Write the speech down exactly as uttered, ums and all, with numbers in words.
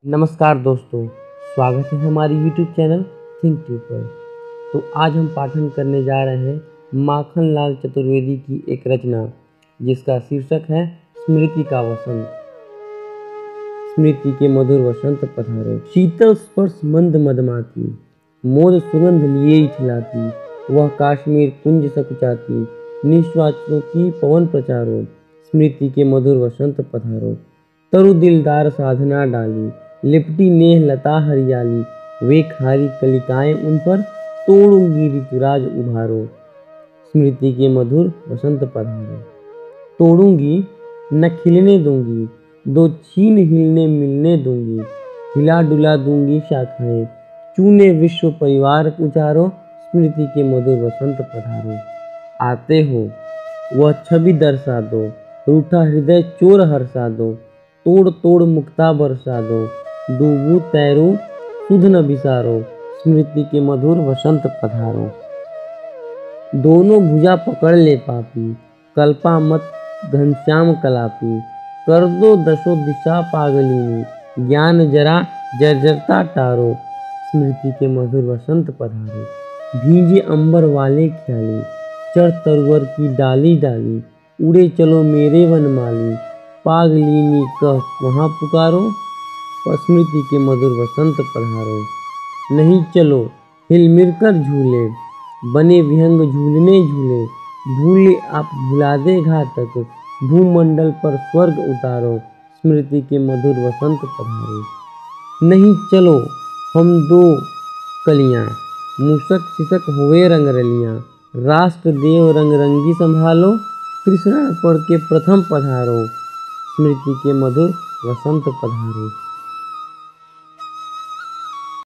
नमस्कार दोस्तों, स्वागत है हमारी यूट्यूब चैनल थिंक ट्यूब पर। तो आज हम पाठन करने जा रहे हैं माखन लाल चतुर्वेदी की एक रचना जिसका शीर्षक है स्मृति का वसंत। स्मृति के मधुर वसंत पधारो, शीतल स्पर्श मंद मदमाती, मोद सुगंध लिए खिलाती, वह काश्मीर कुंज सकुचाती, निश्वासों की पवन प्रचारो। स्मृति के मधुर वसंत पधारो, तरु दिलदार साधना डाली, लिपटी नेह लता हरियाली, वे खारी कलिकाएं उन पर तोड़ूंगी ऋतुराज उभारो। स्मृति के मधुर वसंत पधारो, तोड़ूंगी न खिलने दूंगी, दो छीन हिलने मिलने दूंगी, हिला डुला दूंगी शाखाएं, चूने विश्व परिवार उचारो। स्मृति के मधुर वसंत पधारो, आते हो वह छवि दर्शा दो, रूठा हृदय चोर हर्षा दो, तोड़ तोड़ मुक्ता बरसा दो, डूबू तैरू सुध न बिसारो। स्मृति के मधुर वसंत पधारो, दोनों भुजा पकड़ ले पापी, कल्पा मत घनश्याम कलापी, कर दो दशो दिशा पागलिनी, ज्ञान जरा जर्जरता टारो। स्मृति के मधुर वसंत पधारो, भींजे अंबर वाले ख्याली, चढ़ तरुवर की डाली डाली, उड़े चलो मेरे वनमाली, पागलिनी कह वहाँ पुकारो। स्मृति के मधुर वसंत पधारो, नहीं चलो हिल मिल कर झूले, बने विहंग झूलने झूले, भूले आप भुला दे घातक, भूमंडल पर स्वर्ग उतारो। स्मृति के मधुर वसंत पधारो, नहीं चलो हम दो कलियाँ, मूसक सिसक हुए रंग रलियाँ, राष्ट्र देव रंग रंगी संभालो, कृष्णा पढ़ के प्रथम पधारो। स्मृति के मधुर वसंत पधारो।